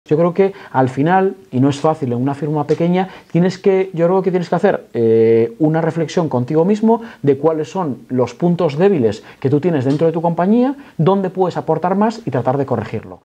Yo creo que al final, y no es fácil en una firma pequeña, yo creo que tienes que hacer una reflexión contigo mismo de cuáles son los puntos débiles que tú tienes dentro de tu compañía, dónde puedes aportar más y tratar de corregirlo.